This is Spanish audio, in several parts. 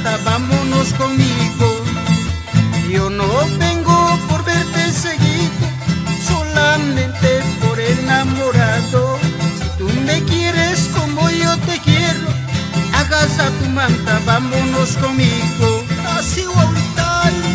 manta, vámonos conmigo. Yo no vengo por verte seguido, solamente por enamorado. Si tú me quieres como yo te quiero, agaza tu manta, vámonos conmigo. Así ahorita.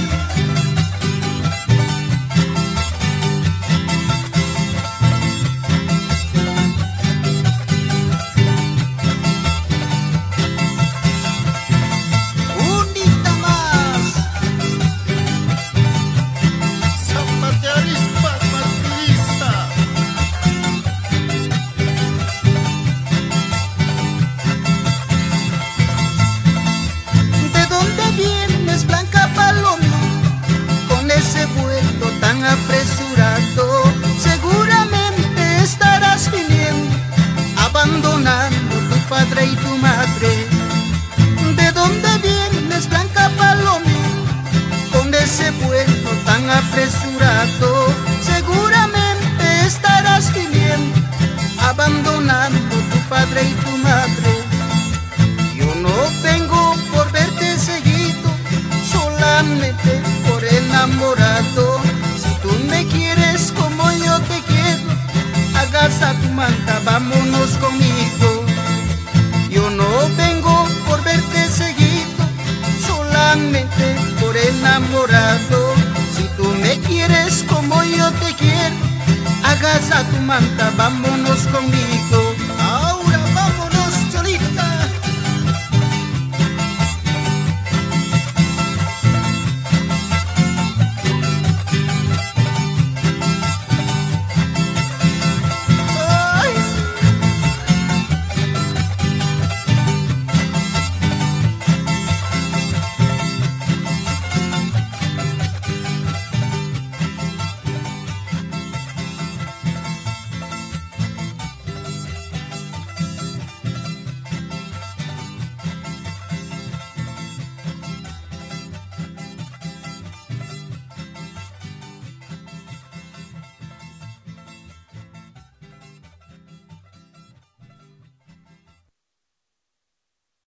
Apresurado, seguramente estarás viniendo, abandonando tu padre y tu madre. ¿De dónde vienes, Blanca Paloma? Con ese vuelo tan apresurado, seguramente estarás viniendo, abandonando tu padre y tu madre. Yo no vengo por verte seguido, solamente por enamorado. Tú me quieres como yo te quiero, agaza tu manta, vámonos conmigo. Yo no vengo por verte seguido, solamente por enamorado. Si tú me quieres como yo te quiero, agaza tu manta, vámonos conmigo.